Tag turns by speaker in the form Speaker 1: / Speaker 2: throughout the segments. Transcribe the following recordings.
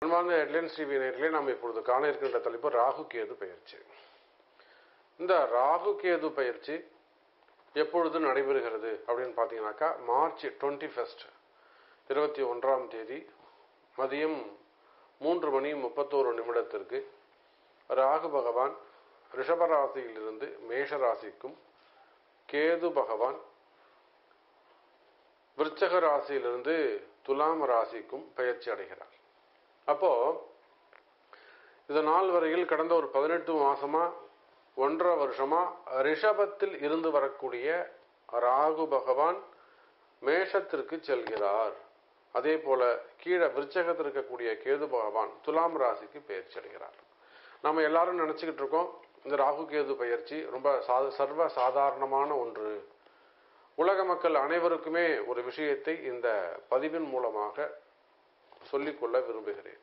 Speaker 1: அன்பார்ந்த headlines TV நேயர்களே, நாம் இப்பொழுது காண இருக்கின்ற தலைப்பு ராகு கேது பயிற்சி. இந்த ராகு கேது பயிற்சி எப்பொழுது நடைபெறுகிறது அப்படின்னு பார்த்தீங்கன்னாக்கா, மார்ச் 21 21ஆம் தேதி மதியம் 3:31 ராகு பகவான் ரிஷபராசியிலிருந்து மேஷ ராசிக்கும், கேது பகவான் விருச்சக ராசியிலிருந்து துலாம் ராசிக்கும் பயிற்சி அடைகிறார். அப்போ இது நாள் வரையில் கடந்த ஒரு 18 மாசமா 1.5 வருஷமா ரிஷபத்தில் இருந்து வரக்கூடிய ராகு பகவான் மேஷத்திற்கு செல்கிறார். அதே போல கீழே விருச்சகத்தில் இருக்கக்கூடிய கேது பகவான் துலாம் ராசிக்கு பயிற்சி அடைகிறார். நம்ம எல்லாரும் நினைச்சுக்கிட்டு இருக்கோம், இந்த ராகு கேது பயிற்சி ரொம்ப சர்வ சாதாரணமான ஒன்று. உலக மக்கள் அனைவருக்குமே ஒரு விஷயத்தை இந்த பதிவின் மூலமாக சொல்லிக்கொள்ள விரும்புகிறேன்.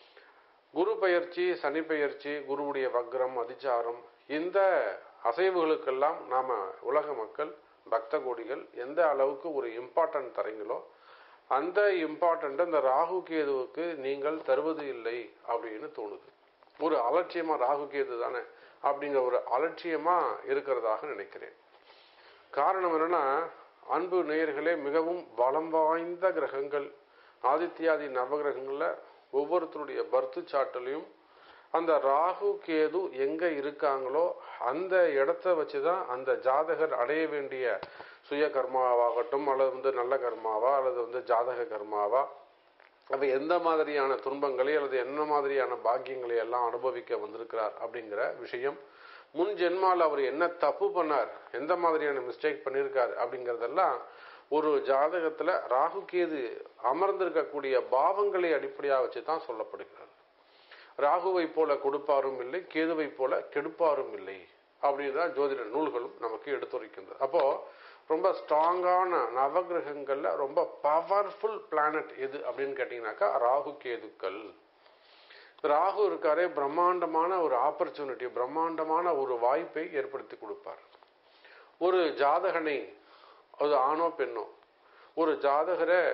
Speaker 1: குரு பயிற்சி, சனி பயிற்சி, குருவுடைய வக்ரம், அதிச்சாரம், இந்த அசைவுகளுக்கெல்லாம் நாம உலக மக்கள் பக்த கோடிகள் எந்த அளவுக்கு ஒரு இம்பார்ட்டன்ட் தரீங்களோ அந்த இம்பார்ட்டன்ட் இந்த ராகு கேதுவுக்கு நீங்கள் தருவது இல்லை அப்படின்னு தோணுது. ஒரு அலட்சியமா ராகு கேது தானே அப்படிங்கிற ஒரு அலட்சியமா இருக்கிறதாக நினைக்கிறேன். காரணம் என்னன்னா, அன்பு நேயர்களே, மிகவும் பலம் வாய்ந்த கிரகங்கள் ஆதித்யாதி நவகிரகங்கள்ல ஒவ்வொருத்தருடைய பர்த் சார்ட்லையும் அந்த ராகு கேது எங்க இருக்காங்களோ அந்த இடத்த வச்சுதான் அந்த ஜாதகர் அடைய வேண்டிய சுய கர்மாவாகட்டும், அல்லது நல்ல கர்மாவா, அல்லது ஜாதக கர்மாவா, அப்ப எந்த மாதிரியான துன்பங்களை அல்லது என்ன மாதிரியான பாக்கியங்களை எல்லாம் அனுபவிக்க வந்திருக்கிறார் அப்படிங்கிற விஷயம், முன் ஜென்மால் அவர் என்ன தப்பு பண்ணார், எந்த மாதிரியான மிஸ்டேக் பண்ணியிருக்கார் அப்படிங்கறதெல்லாம் ஒரு ஜாதகத்துல ராகு கேது அமர்ந்திருக்கக்கூடிய பாவங்களை அடிப்படையாக வச்சுதான் சொல்லப்படுகிறது. ராகுவை போல கொடுப்பாரும் இல்லை, கேதுவை போல கெடுப்பாரும் இல்லை அப்படின்தான் ஜோதிட நூல்களும் நமக்கு எடுத்துரைக்கின்றது. அப்போ ரொம்ப ஸ்ட்ராங்கான நவகிரகங்கள்ல ரொம்ப பவர்ஃபுல் பிளானட் எது அப்படின்னு கேட்டீங்கன்னாக்கா ராகு கேதுக்கள். ராகு இருக்காரே, பிரம்மாண்டமான ஒரு ஆப்பர்ச்சுனிட்டி, பிரம்மாண்டமான ஒரு வாய்ப்பை ஏற்படுத்தி கொடுப்பார். ஒரு ஜாதகனை, அது ஆணோ பெண்ணோ, ஒரு ஜாதகரை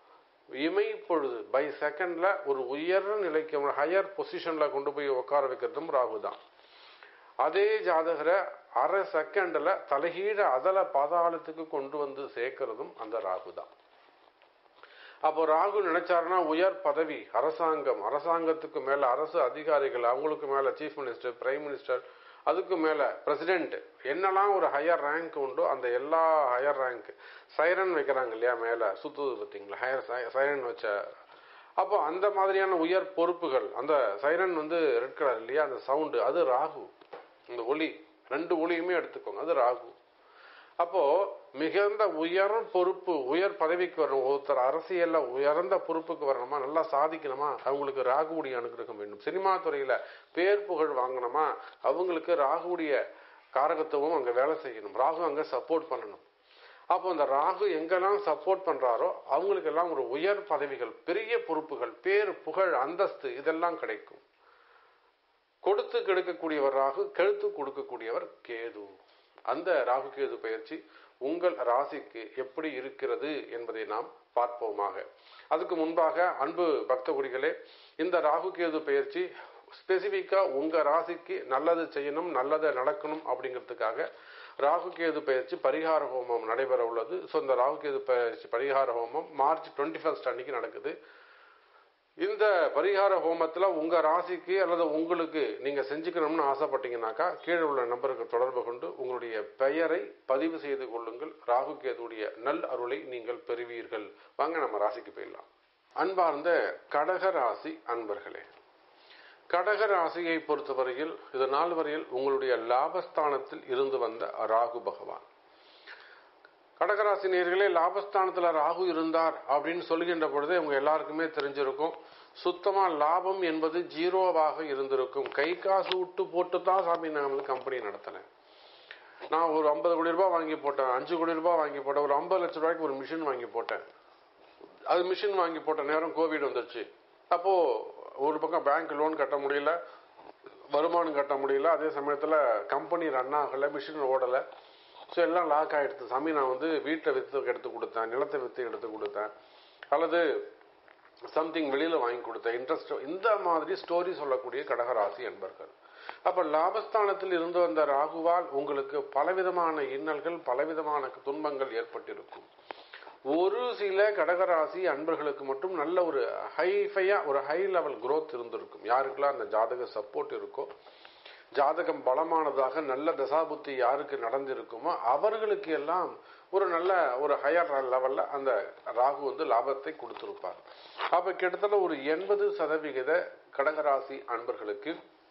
Speaker 1: இமை பொழுது பை செகண்ட்ல ஒரு உயர் நிலைக்கு, ஹையர் பொசிஷன்ல கொண்டு போய் உட்கார வைக்கிறதும் ராகு தான். அதே ஜாதகரை அரை செகண்ட்ல தலைகீழ அதல பாதாளத்துக்கு கொண்டு வந்து சேர்க்கிறதும் அந்த ராகு தான். அப்போ ராகு நினைச்சாருன்னா உயர் பதவி, அரசாங்கம், அரசாங்கத்துக்கு மேல அரசு அதிகாரிகள், அவங்களுக்கு மேல சீஃப் மினிஸ்டர், பிரைம் மினிஸ்டர், அதுக்கு மேல பிரசிடென்ட், என்னெல்லாம் ஒரு ஹையர் ரேங்க் உண்டோ அந்த எல்லா ஹையர் ரேங்க், சைரன் வைக்கிறாங்க இல்லையா மேல சுத்துது பார்த்தீங்களா, ஹையர் சைரன் வச்ச, அப்போ அந்த மாதிரியான உயர் பொறுப்புகள், அந்த சைரன் ரெட் கலர் இல்லையா, அந்த சவுண்டு, அது ராகு. இந்த ஒளி, 2 ஒளியுமே எடுத்துக்கோங்க, அது ராகு. அப்போ மிகுந்த உயர் பொறுப்பு, உயர் பதவிக்கு வரணும், ஒருத்தர் அரசியல்ல உயர்ந்த பொறுப்புக்கு வரணுமா, நல்லா சாதிக்கணுமா, அவங்களுக்கு ராகுவுடைய அனுகிரகம் வேண்டும். சினிமா துறையில பேர் புகழ் வாங்கணுமா, அவங்களுக்கு ராகுவுடைய காரகத்துவம் அங்க வேலை செய்யணும், ராகு அங்க சப்போர்ட் பண்ணணும். அப்போ அந்த ராகு எங்கெல்லாம் சப்போர்ட் பண்றாரோ அவங்களுக்கு எல்லாம் ஒரு உயர் பதவிகள், பெரிய பொறுப்புகள், பேர் புகழ், அந்தஸ்து இதெல்லாம் கிடைக்கும். கொடுத்து கெடுக்கக்கூடியவர் ராகு, கெடுத்து கொடுக்கக்கூடியவர் கேது. அந்த ராகு கேது பயிற்சி உங்கள் ராசிக்கு எப்படி இருக்கிறது என்பதை நாம் பார்ப்போமாக. அதுக்கு முன்பாக அன்பு பக்த குடிகளே, இந்த ராகு கேது பயிற்சி ஸ்பெசிபிக்கா உங்க ராசிக்கு நல்லது செய்யணும், நல்லது நடக்கணும் அப்படிங்கிறதுக்காக ராகு கேது பயிற்சி பரிகார ஹோமம் நடைபெற உள்ளது. ஸோ இந்த ராகு கேது பயிற்சி பரிகார ஹோமம் மார்ச் 21 அன்னைக்கு நடக்குது. இந்த பரிகார ஹோமத்துல உங்க ராசிக்கு அல்லது உங்களுக்கு நீங்க செஞ்சுக்கணும்னு ஆசைப்பட்டீங்கன்னாக்கா கீழே உள்ள நம்பருக்கு தொடர்பு கொண்டு உங்களுடைய பெயரை பதிவு செய்து கொள்ளுங்கள். ராகு கேதுடைய நல் அருளை நீங்கள் பெறுவீர்கள். வாங்க நம்ம ராசிக்கு போயிடலாம். அன்பார்ந்த கடக ராசி அன்பர்களே, கடக ராசியை பொறுத்தவரையில் இது நாள் வரையில் உங்களுடைய லாபஸ்தானத்தில் இருந்து வந்த ராகு பகவான். கடகராசி நேயர்களே, லாபஸ்தானத்துல ராகு இருந்தார் அப்படின்னு சொல்லுகின்ற பொழுதே உங்க எல்லாருக்குமே தெரிஞ்சிருக்கும், சுத்தமா லாபம் என்பது ஜீரோவாக இருந்திருக்கும். கை காசு விட்டு போட்டு தான் சாமி நான் கம்பெனி நடத்தினேன். நான் ஒரு 50 கோடி ரூபாய் வாங்கி போட்டேன், 5 கோடி ரூபாய் வாங்கி போட்டேன், ஒரு 50 லட்சம் ரூபாய்க்கு ஒரு மிஷின் வாங்கி போட்டேன். அது மிஷின் வாங்கி போட்ட நேரம் கோவிட் வந்துருச்சு. அப்போ ஒரு பக்கம் பேங்க் லோன் கட்ட முடியல, வருமானம் கட்ட முடியல, அதே சமயத்துல கம்பெனி ரன் ஆகல, மிஷின் ஓடல. ஸோ எல்லாம் லாக் ஆகிடுது. சாமி நான் வீட்டை விற்று எடுத்து கொடுத்தேன், நிலத்தை விற்று எடுத்து கொடுத்தேன், அல்லது சம்திங் வெளியில வாங்கி கொடுத்த இன்ட்ரெஸ்ட், இந்த மாதிரி ஸ்டோரி சொல்லக்கூடிய கடகராசி என்பர்கள். அப்ப லாபஸ்தானத்தில் இருந்து வந்த ராகுவால் உங்களுக்கு பலவிதமான இன்னல்கள், பலவிதமான துன்பங்கள் ஏற்பட்டிருக்கும். ஒரு சில கடகராசி அன்பர்களுக்கு மட்டும் நல்ல ஒரு ஹைஃபையா ஒரு ஹை லெவல் growth இருந்திருக்கும். யாருக்கெல்லாம் அந்த ஜாதக சப்போர்ட் இருக்கோ, ஜாதகம் பலமானதாக நல்ல தசாபுத்தி யாருக்கு நடந்திருக்குமோ அவர்களுக்கு எல்லாம் ஒரு நல்ல ஒரு ஹையர் லெவல்ல அந்த ராகு லாபத்தை கொடுத்திருப்பார். அப்ப கிட்டத்தட்ட ஒரு 80% கடகராசி அன்பர்களுக்கு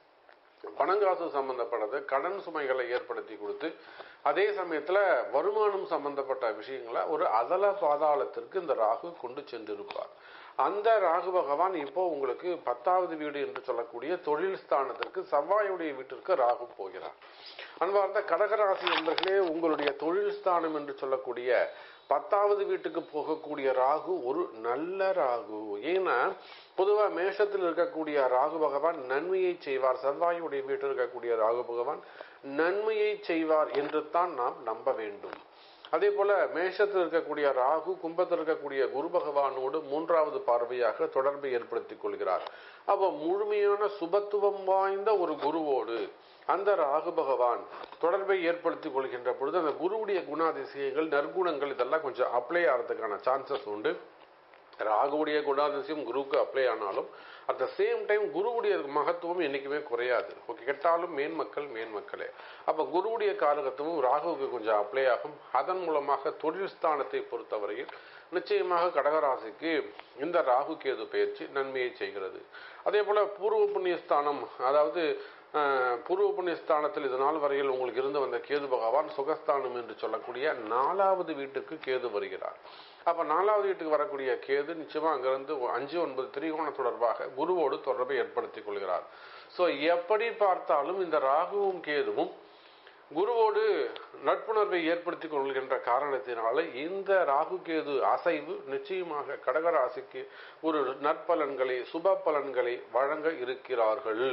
Speaker 1: பணங்காசு சம்பந்தப்பட்டது, கடன் சுமைகளை ஏற்படுத்தி கொடுத்து, அதே சமயத்துல வருமானம் சம்பந்தப்பட்ட விஷயங்களை ஒரு அதல பாதாளத்திற்கு இந்த ராகு கொண்டு சென்றிருப்பார். அந்த ராகு பகவான் இப்போ உங்களுக்கு 10வது வீடு என்று சொல்லக்கூடிய தொழில் ஸ்தானத்திற்கு, செவ்வாயுடைய வீட்டிற்கு ராகு போகிறார். அன்பார்ந்த கடகராசி என்பர்களே, உங்களுடைய தொழில் ஸ்தானம் என்று சொல்லக்கூடிய 10வது வீட்டுக்கு போகக்கூடிய ராகு ஒரு நல்ல ராகு. ஏன்னா பொதுவா மேஷத்தில் இருக்கக்கூடிய ராகு பகவான் நன்மையை செய்வார், செவ்வாயுடைய வீட்டில் இருக்கக்கூடிய ராகு பகவான் நன்மையை செய்வார் என்று தான் நாம் நம்ப வேண்டும். அதே போல மேஷத்தில் இருக்கக்கூடிய ராகு கும்பத்தில் இருக்கக்கூடிய குரு பகவானோடு 3வது பார்வையாக தொடர்பை ஏற்படுத்திக் கொள்கிறார். அப்ப முழுமையான சுபத்துவம் வாய்ந்த ஒரு குருவோடு அந்த ராகு பகவான் தொடர்பை ஏற்படுத்திக் கொள்கின்ற பொழுது அந்த குருவுடைய குணாதிசயங்கள், நற்குணங்கள் இதெல்லாம் கொஞ்சம் அப்ளை ஆகிறதுக்கான சான்சஸ் உண்டு. ராகுவுடைய குணாதிசயம் குருவுக்கு அப்ளை ஆனாலும் அட் த சேம் டைம் குருவுடைய மகத்துவம் என்னைக்குமே குறையாது. கெட்டாலும் மேன்மக்களே. அப்ப குருவுடைய காரகத்துவம் ராகுவுக்கு கொஞ்சம் அப்ளை ஆகும். அதன் மூலமாக தொழில் ஸ்தானத்தை பொறுத்தவரையில் நிச்சயமாக கடகராசிக்கு இந்த ராகு கேது பயிற்சி நன்மையை செய்கிறது. அதே போல பூர்வ புண்ணியஸ்தானம், அதாவது பூர்வ புண்ணியஸ்தானத்தில் இது நாள் வரையில் உங்களுக்கு இருந்து வந்த கேது பகவான் சுகஸ்தானம் என்று சொல்லக்கூடிய 4வது வீட்டுக்கு கேது வருகிறார். அப்ப 4வது வீட்டுக்கு வரக்கூடிய கேது நிச்சயமா அங்கிருந்து 5, 9 திரிகோண தொடர்பாக குருவோடு தொடர்பை ஏற்படுத்திக் கொள்கிறார். சோ எப்படி பார்த்தாலும் இந்த ராகுவும் கேதுவும் குருவோடு நட்புணர்வை ஏற்படுத்திக் கொள்கின்ற காரணத்தினால இந்த ராகு கேது அசைவு நிச்சயமாக கடகராசிக்கு ஒரு நற்பலன்களை, சுப பலன்களை வழங்க இருக்கிறார்கள்.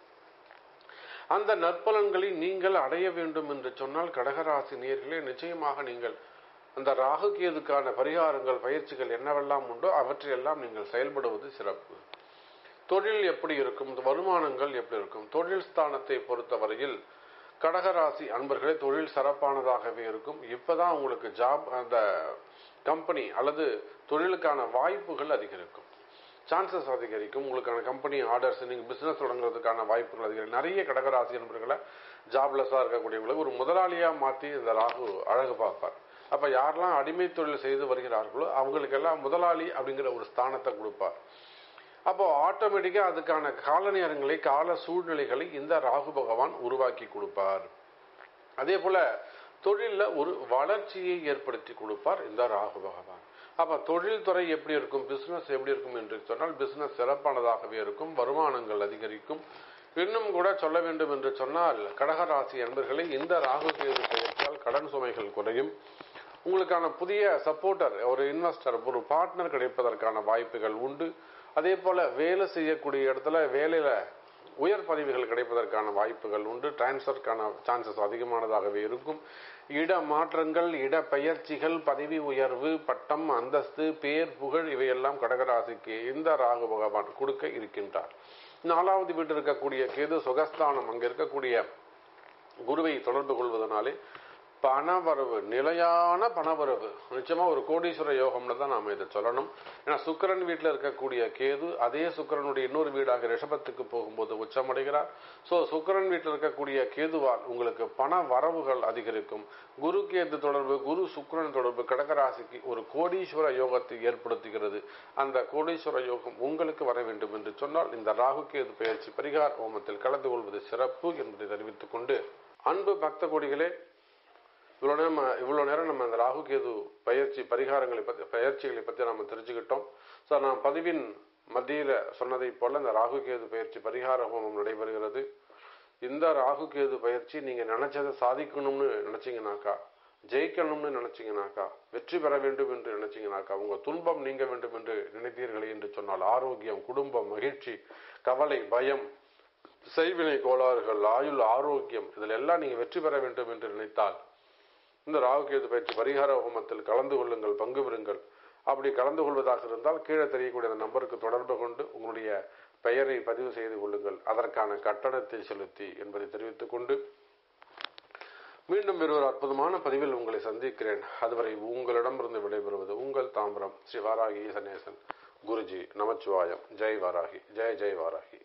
Speaker 1: அந்த நற்பலன்களை நீங்கள் அடைய வேண்டும் என்று சொன்னால் கடகராசி நேயர்களே, நிச்சயமாக நீங்கள் அந்த ராகு கேதுக்கான பரிகாரங்கள், பயிற்சிகள் என்னவெல்லாம் உண்டோ அவற்றையெல்லாம் நீங்கள் செயல்படுவது சிறப்பு. தொழில் எப்படி இருக்கும், வருமானங்கள் எப்படி இருக்கும்? தொழில் ஸ்தானத்தை பொறுத்தவரையில் கடகராசி அன்பர்களே, தொழில் சிறப்பானதாகவே இருக்கும். இப்பதான் உங்களுக்கு ஜாப், அந்த கம்பெனி அல்லது தொழிலுக்கான வாய்ப்புகள் அதிகரிக்கும், சான்சஸ் அதிகரிக்கும். உங்களுக்கான கம்பெனி ஆர்டர்ஸ், நீங்க பிசினஸ் தொடங்குறதுக்கான வாய்ப்புகள் அதிகரிக்கும். நிறைய கடகராசி நண்பர்களை ஜாப்லெஸ்ஸா இருக்கக்கூடியவங்களுக்கு ஒரு முதலாளியா மாற்றி இந்த ராகு அழகு பார்ப்பார். அப்ப யாரெல்லாம் அடிமை தொழில் செய்து வருகிறார்களோ அவங்களுக்கெல்லாம் முதலாளி அப்படிங்கிற ஒரு ஸ்தானத்தை கொடுப்பார். அப்போ ஆட்டோமேட்டிக்கா அதுக்கான கால நேரங்களை, கால சூழ்நிலைகளை இந்த ராகு பகவான் உருவாக்கி கொடுப்பார். அதே போல தொழில ஒரு வளர்ச்சியை ஏற்படுத்தி கொடுப்பார் இந்த ராகு பகவான். அப்ப தொழில் துறை எப்படி இருக்கும், பிசினஸ் எப்படி இருக்கும் என்று சொன்னால் பிசினஸ் சிறப்பானதாகவே இருக்கும், வருமானங்கள் அதிகரிக்கும். இன்னும் கூட சொல்ல வேண்டும் என்று சொன்னால் கடகராசி என்பர்களை இந்த ராகு கேது பெயர்த்தால் கடன் சுமைகள் குறையும். உங்களுக்கான புதிய சப்போர்ட்டர், ஒரு இன்வெஸ்டர், ஒரு பார்ட்னர் கிடைப்பதற்கான வாய்ப்புகள் உண்டு. அதே போல வேலை செய்யக்கூடிய இடத்துல வேலையில உயர் பதவிகள் கிடைப்பதற்கான வாய்ப்புகள் உண்டு. டிரான்ஸ்ஃபருக்கான சான்சஸ் அதிகமானதாகவே இருக்கும். இட மாற்றங்கள், இட பெயர்ச்சிகள், பதவி உயர்வு, பட்டம், அந்தஸ்து, பேர், புகழ் இவையெல்லாம் கடகராசிக்கு இந்த ராகு பகவான் கொடுக்க இருக்கின்றார். 4வது வீட்டில் இருக்கக்கூடிய கேது சுகஸ்தானம், அங்க இருக்கக்கூடிய குருவை தொடர்பு கொள்வதனாலே பணவரவு, நிலையான பணவரவு, நிச்சயமா ஒரு கோடீஸ்வர யோகம்னு தான் நாம இதை சொல்லணும். ஏன்னா சுக்கிரன் வீட்டில் இருக்கக்கூடிய கேது அதே சுக்கிரனுடைய இன்னொரு வீடாக ரிஷபத்துக்கு போகும்போது உச்சமடைகிறார். சோ சுக்கிரன் வீட்டில் இருக்கக்கூடிய கேதுவால் உங்களுக்கு பண வரவுகள் அதிகரிக்கும். குரு கேது தொடர்பு, குரு சுக்கிரன் தொடர்பு கடகராசிக்கு ஒரு கோடீஸ்வர யோகத்தை ஏற்படுத்துகிறது. அந்த கோடீஸ்வர யோகம் உங்களுக்கு வர வேண்டும் என்று சொன்னால் இந்த ராகு கேது பயிற்சி பரிகார ஹோமத்தில் கலந்து கொள்வது சிறப்பு என்பதை தெரிவித்துக் கொண்டு, அன்பு பக்த கோடிகளே, இவ்வளவு நேரம் நம்ம அந்த ராகு கேது பயிற்சிகளை பத்தி நாம தெரிஞ்சுக்கிட்டோம். ஸோ நான் பதிவின் மத்தியில சொன்னதை போல இந்த ராகு கேது பயிற்சி பரிகார ஹோமம் நடைபெறுகிறது. இந்த ராகு கேது பயிற்சி நீங்க நினைச்சதை சாதிக்கணும்னு நினைச்சீங்கன்னாக்கா, ஜெயிக்கணும்னு நினைச்சீங்கன்னாக்கா, வெற்றி பெற வேண்டும் என்று நினைச்சீங்கன்னாக்கா, உங்க துன்பம் நீங்க வேண்டும் என்று நினைத்தீர்களே என்று சொன்னால் ஆரோக்கியம், குடும்பம், மகிழ்ச்சி, கவலை, பயம், செய்வினை கோளாறுகள், ஆயுள், ஆரோக்கியம் இதில் எல்லாம் நீங்க வெற்றி பெற வேண்டும் என்று நினைத்தால் இந்த ராகு கேது பயிற்சி பரிகார ஹோமத்தில் கலந்து கொள்ளுங்கள், பங்கு பெறுங்கள். அப்படி கலந்து கொள்வதாக இருந்தால் கீழே தெரியக்கூடிய அந்த நம்பருக்கு தொடர்பு கொண்டு உங்களுடைய பெயரை பதிவு செய்து கொள்ளுங்கள், அதற்கான கட்டணத்தை செலுத்தி என்பதை தெரிவித்துக் கொண்டு மீண்டும் வேறொரு அற்புதமான பதிவில் உங்களை சந்திக்கிறேன். அதுவரை உங்களிடமிருந்து விடைபெறுவது உங்கள் தாம்பரம் ஸ்ரீ வாராகி சனேசன் குருஜி. நமச்சிவாயம். ஜெய் வாராகி. ஜெய் ஜெய் வாராகி.